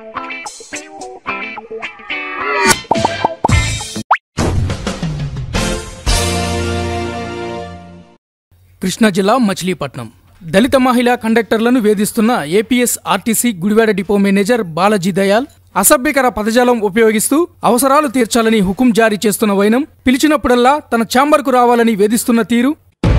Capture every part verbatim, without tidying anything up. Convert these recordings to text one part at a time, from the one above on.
కృష్ణా జిల్లా మచిలీపట్నం దళిత మహిళా కండక్టర్లను వేధిస్తున్న APS RTC Gudivada depot manager Balaji Dayal అసభ్యకర పదజాలం ఉపయోగిస్తూ అవసరాలు తీర్చాలని హుకుం జారీ చేస్తున్న వైనం, పిలిచినప్పుడల్లా తన ఛాంబర్కు రావాలని వేధిస్తున్న తీరు,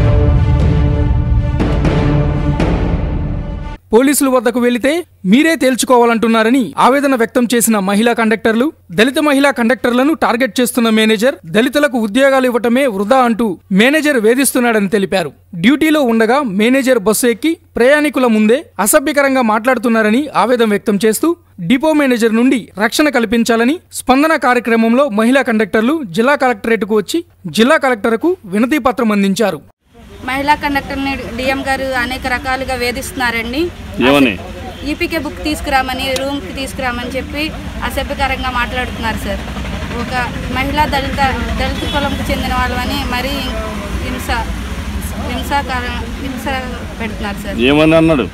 పోలీసుల వద్దకు వెళితే మీరే తేల్చుకోవాలంటున్నారని ఆవేదన వ్యక్తం చేసిన మహిళా కండక్టర్లు, దళిత మహిళా కండక్టర్లను టార్గెట్ చేస్తున్న మేనేజర్ దళితులకు ఉద్యోగాలు ఇవ్వటమే వృధా అంటూ మేనేజర్ వేధిస్తున్నాడని తెలిపారు. డ్యూటీలో ఉండగా మేనేజర్ బస్సు ఎక్కి ప్రయాణికుల ముందే అసభ్యకరంగా మాట్లాడుతున్నారని ఆవేదన వ్యక్తం చేస్తూ డిపో మేనేజర్ నుండి రక్షణ కల్పించాలని స్పందన కార్యక్రమంలో మహిళా కండక్టర్లు జిల్లా కలెక్టరేట్కు వచ్చి జిల్లా కలెక్టర్కు వినతి పత్రం అందించారు. మహిళా కండక్టర్ని డిఎం గారు అనేక రకాలుగా వేధిస్తున్నారండి. ఈపీకే బుక్ తీసుకురామని, రూమ్కి తీసుకురామని చెప్పి అసభ్యకరంగా మాట్లాడుతున్నారు సార్. ఒక మహిళా దళిత దళిత కులంకు చెందిన వాళ్ళని మరీ హింస హింసాకార హింస పెడుతున్నారు సార్. ఏమని అన్నాడు?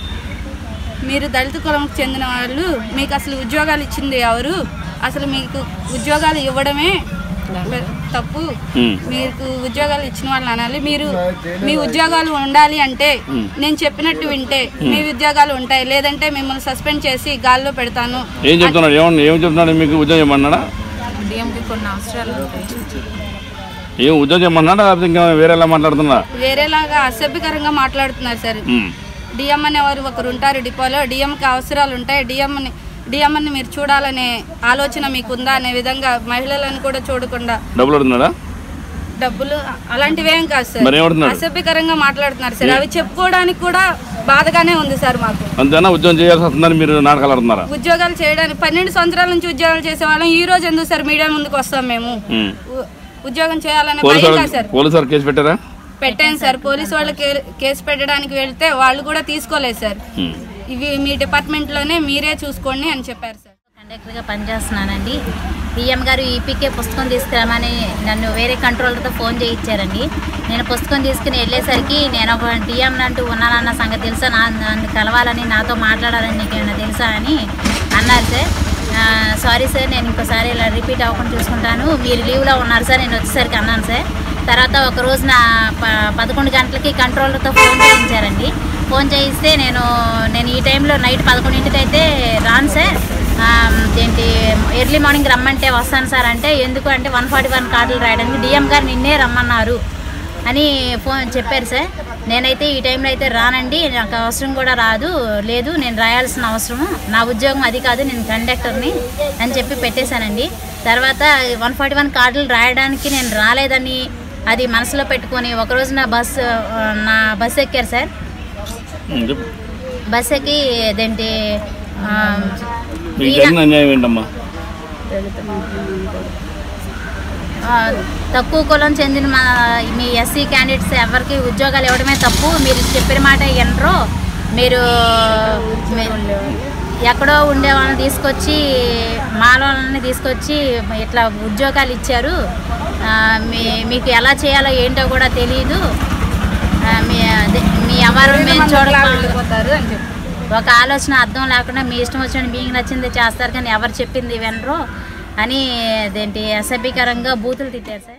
మీరు దళిత కులంకు చెందిన వాళ్ళు, మీకు అసలు ఉద్యోగాలు ఇచ్చింది ఎవరు? అసలు మీకు ఉద్యోగాలు ఇవ్వడమే తప్పు. మీకు ఉద్యోగాలు ఇచ్చిన వాళ్ళని అనాలి. మీరు మీ ఉద్యోగాలు ఉండాలి అంటే నేను చెప్పినట్టు వింటే మీ ఉద్యోగాలు ఉంటాయి, లేదంటే మిమ్మల్ని సస్పెండ్ చేసి గాల్లో పెడతాను. ఏం చెప్తున్నాడు? ఏం చెప్తున్నాడు? మీకు ఉద్యోగం అన్నాడా? డిఎంకి కొన్ని అవసరాలు ఏం ఉద్యోగం అన్నాడా? వేరేలా మాట్లాడుతున్నా? వేరేలాగా అసభ్యకరంగా మాట్లాడుతున్నారు సార్. డిఎం అనే వారు ఒకరు ఉంటారు డిపోలో, డిఎంకి అవసరాలు ఉంటాయి, డిఎంని డిఎంని మీరు చూడాలనే ఆలోచన మీకుందా అనే విధంగా మహిళలను కూడా చూడకుండా డబ్బులు అడుగుతున్నాడా? డబ్బులు అలాంటివేం కాదు సార్, అసభ్యకరంగా మాట్లాడుతున్నారు సార్. అవి చెప్పుకోవడానికి కూడా బాధగానే ఉంది సార్ మాకు. అంతేనా? ఉద్యోగం చేయాల్సి వస్తుందని మీరు నాటకాలు ఆడుతున్నారా? ఉద్యోగాలు చేయడానికి పన్నెండు సంవత్సరాల నుంచి ఉద్యోగాలు చేసేవాళ్ళం. ఈ రోజు ఎందుకు సార్ మీడియా ముందుకు వస్తాం? మేము ఉద్యోగం చేయాలనే భయం కాదు సార్. పోలీసు కేసు పెట్టారా? పెట్టాను సార్. పోలీసు వాళ్ళు కేసు పెట్టడానికి వెళ్తే వాళ్ళు కూడా తీసుకోలేదు సార్. ఇవి మీ డిపార్ట్మెంట్లోనే మీరే చూసుకోండి అని చెప్పారు సార్. కండక్టర్గా పనిచేస్తున్నానండి. డిఎం గారు ఈపీకే పుస్తకం తీసుకురామని నన్ను వేరే కంట్రోలర్తో ఫోన్ చేయించారండి. నేను పుస్తకం తీసుకుని వెళ్ళేసరికి నేను ఒక డిఎం అంటూ ఉన్నానన్న సంగతి తెలుసా, నా నన్ను కలవాలని, నాతో మాట్లాడాలని నీకు ఏమైనా తెలుసా అని అన్నారు సార్. సారీ సార్, నేను ఇంకోసారి ఇలా రిపీట్ అవ్వకుండా చూసుకుంటాను, మీరు లీవ్లో ఉన్నారు సార్, నేను వచ్చేసరికి అన్నాను సార్. తర్వాత ఒక రోజు నా ప పదకొండు గంటలకి కంట్రోలర్తో ఫోన్ చేయించారండి. ఫోన్ చేయిస్తే నేను నేను ఈ టైంలో నైట్ పదకొండింటికి అయితే రాను సార్, ఏంటి ఎర్లీ మార్నింగ్ రమ్మంటే వస్తాను సార్ అంటే, ఎందుకు అంటే వన్ ఫార్టీ వన్ కార్డులు రాయడానికి డిఎం గారు నిన్నే రమ్మన్నారు అని ఫోన్ చెప్పారు సార్. నేనైతే ఈ టైంలో అయితే రానండి, నాకు అవసరం కూడా రాదు, లేదు నేను రాయాల్సిన అవసరము, నా ఉద్యోగం అది కాదు, నేను కండక్టర్ని అని చెప్పి పెట్టేశానండి. తర్వాత వన్ ఫార్టీ వన్ కార్డులు రాయడానికి నేను రాలేదని అది మనసులో పెట్టుకొని ఒకరోజు నా బస్సు నా బస్సు ఎక్కారు సార్. బస్ ఎక్కి అదేంటి తక్కువ కులం చెందిన మా మీ ఎస్సీ క్యాండిడేట్స్ ఎవరికి ఉద్యోగాలు ఇవ్వడమే తప్పు, మీరు చెప్పిన మాట వినరు, మీరు ఎక్కడో ఉండే వాళ్ళని తీసుకొచ్చి మాలోళ్ళని తీసుకొచ్చి ఇట్లా ఉద్యోగాలు ఇచ్చారు, మీ మీకు ఎలా చేయాలో ఏంటో కూడా తెలియదు, మీ మీ ఎవరు మేము చూడకపోతారు అని చెప్పి ఒక ఆలోచన అర్థం లేకుండా మీ ఇష్టం వచ్చిన మీకు నచ్చింది చేస్తారు కానీ ఎవరు చెప్పింది వినరు అని అదేంటి అసభ్యకరంగా బూతులు తిట్టారు సార్.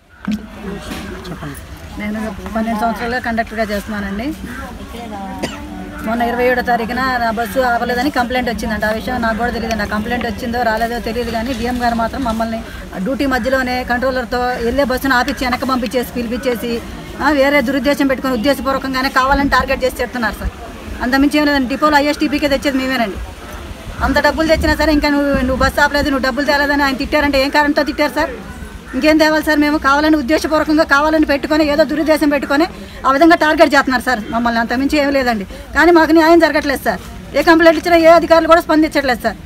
నేను పన్నెండు సంవత్సరాలుగా కండక్టర్గా చేస్తున్నానండి. మొన్న ఇరవై ఏడో తారీఖున నా బస్సు ఆపలేదని కంప్లైంట్ వచ్చిందంట. ఆ విషయం నాకు కూడా తెలియదు, నా కంప్లైంట్ వచ్చిందో రాలేదో తెలియదు. కానీ డిఎం గారు మాత్రం మమ్మల్ని డ్యూటీ మధ్యలోనే కంట్రోలర్తో వెళ్ళే బస్సును ఆపించి వెనక పంపించేసి పిలిపించేసి వేరే దురుద్దేశం పెట్టుకుని ఉద్దేశపూర్వకంగానే కావాలని టార్గెట్ చేసి చెప్తున్నారు సార్. అంతమించి ఏం లేదండి, డిపోలో ఐఎస్టీపీకే తెచ్చేది మేమేనండి. అంత డబ్బులు తెచ్చినా సరే ఇంకా నువ్వు నువ్వు బస్సు ఆపలేదు, నువ్వు డబ్బులు తేలేదని ఆయన తిట్టారంటే ఏం కారణంతో తిట్టారు సార్? ఇంకేం తేవాలి సార్? మేము కావాలని ఉద్దేశపూర్వకంగా కావాలని పెట్టుకొని ఏదో దురుద్దేశం పెట్టుకొని ఆ విధంగా టార్గెట్ చేస్తున్నారు సార్ మమ్మల్ని. అంతమించి ఏం లేదండి. కానీ మాకు న్యాయం జరగట్లేదు సార్. ఏ కంప్లైంట్ ఇచ్చినా ఏ అధికారులు కూడా స్పందించట్లేదు సార్.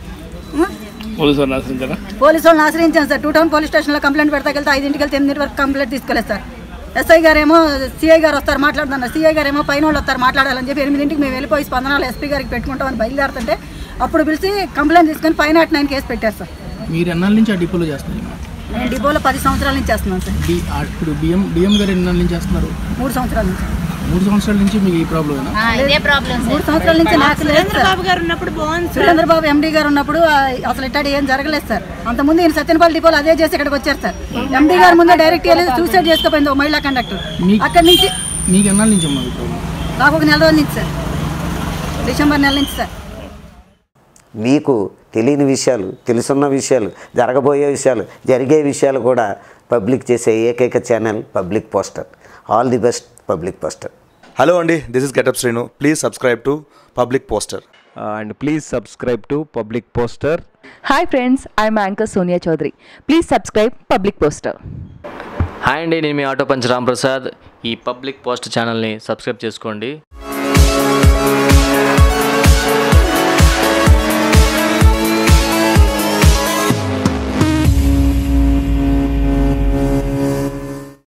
పోలీసు వాళ్ళని ఆశ్రయించాను సార్. టూ టౌన్ పోలీస్ స్టేషన్లో కంప్లైంట్ పెడతాకి వెళ్తే ఐదింటికి వెళ్తే ఎనిమిది వరకు కంప్లైంట్ తీసుకోలేదు సార్. ఎస్ఐ గారేమో సిఐ గారు వస్తారు మాట్లాడుతున్నారు, సిఐ గారు ఏమో పైన వాళ్ళు వస్తారు మాట్లాడాలని చెప్పి ఎనిమిదింటికి మేము వెళ్ళిపోయి స్పందనాలు ఎస్పీ గారికి పెట్టుకుంటామని బయలుదేరుతుంటే అప్పుడు పిలిచి కంప్లైంట్ తీసుకొని ఫైవ్ నాట్ నైన్ కేసు పెట్టారు సార్. మీరు ఎన్నాళ్ళ నుంచి ఆ డిపోలో చేస్తారు? నేను డిపోలో పది సంవత్సరాల నుంచి చేస్తున్నాను సార్. ఇప్పుడు డిఎం డిఎం గారు ఎన్నాళ్ళ నుంచి చేస్తున్నారు? మూడు సంవత్సరాల నుంచి. మూడు సంవత్సరాల నుంచి మీకు ఈ ప్రాబ్లం ఆ, ఇదే ప్రాబ్లం మూడు సార్. సంవత్సరాల నుంచి నాకు లేదు సార్. బాబు గారు ఉన్నప్పుడు బాగుంది సార్. చంద్రబాబు ఎండీ గారు ఉన్నప్పుడు ఆ, అసలు ఇట్టాడు ఏం జరగలేదు సార్. అంతకుముందు ఈయన సత్యనపల్లి డిపోలో అదే చేసి ఇక్కడికి వచ్చారు సార్. ఎండీ గారు ముందే డైరెక్ట్ వెళ్ళి సూసైడ్ చేసుకోపోయింది ఒక మహిళా కండక్టర్. మీ- అక్కడి నుంచి మీకు ఎన్నాళ్ళ నుంచి అమ్మా ఈ ప్రాబ్లం? నాకు ఒక నెల రోజుల నుంచి సార్, డిసెంబర్ నెల నుంచి సార్. మీకు తెలియని విషయాలు, తెలుసున్న విషయాలు, జరగబోయే విషయాలు, జరిగే విషయాలు కూడా పబ్లిక్ చేసే ఏకైక channel Public Poster. All the best Public Poster. Hello అండి, this is Getup Srinu. Please subscribe to Public Poster. And please subscribe to Public Poster. Hi friends, I'm anchor Sonia Chowdary. Please subscribe Public Poster. Hi అండి, నేను మీ Auto Punch Ram Prasad. ఈ public post ఛానల్ని subscribe చేసుకోండి.